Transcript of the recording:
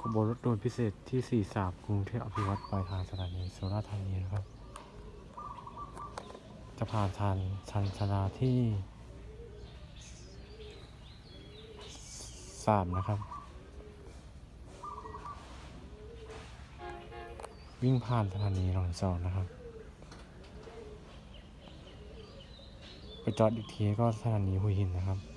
ขบวนรถด่วนพิเศษที่43กรุงเทพอภิวัตรปลายทางสถานีสุราษฎร์ธานีนะครับ จะผ่านชันชาลาที่3นะครับ วิ่งผ่านสถานีหนองจอกนะครับ ไปจอดอีกทีก็สถานีหัวหินนะครับ